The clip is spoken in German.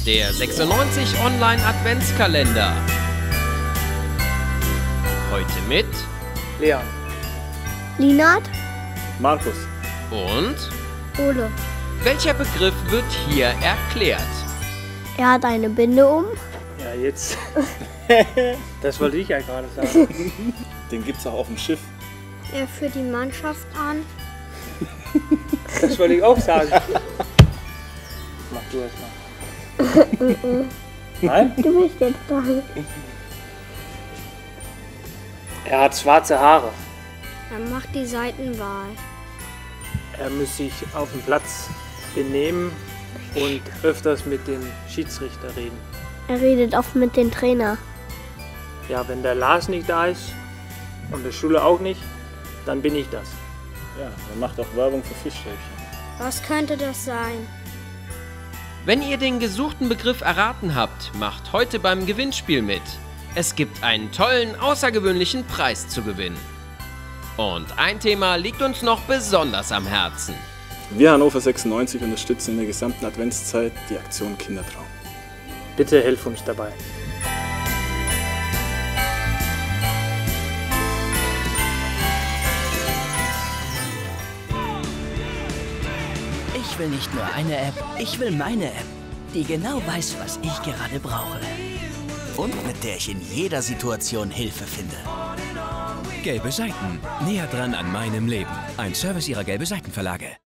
Der 96 Online Adventskalender. Heute mit Leon, Linard, Markus. und Ole. welcher Begriff wird hier erklärt? Er hat eine Binde um. ja jetzt, das wollte ich ja gerade sagen. Den gibt's auch auf dem Schiff. Er führt die Mannschaft an. Das wollte ich auch sagen. Mach du erst mal. Nein? Du bist jetzt dran. Er hat schwarze Haare. Er macht die Seitenwahl. Er muss sich auf dem Platz benehmen und öfters mit dem Schiedsrichter reden. Er redet oft mit dem Trainer. Ja, wenn der Lars nicht da ist und der Schule auch nicht, dann bin ich das. Ja, er macht auch Werbung für Fischstäbchen. Was könnte das sein? Wenn ihr den gesuchten Begriff erraten habt, macht heute beim Gewinnspiel mit. Es gibt einen tollen, außergewöhnlichen Preis zu gewinnen. Und ein Thema liegt uns noch besonders am Herzen. Wir Hannover 96 unterstützen in der gesamten Adventszeit die Aktion Kindertraum. Bitte helf uns dabei. Ich will nicht nur eine App, ich will meine App, die genau weiß, was ich gerade brauche. Und mit der ich in jeder Situation Hilfe finde. Gelbe Seiten. Näher dran an meinem Leben. Ein Service Ihrer Gelbe Seiten Verlage.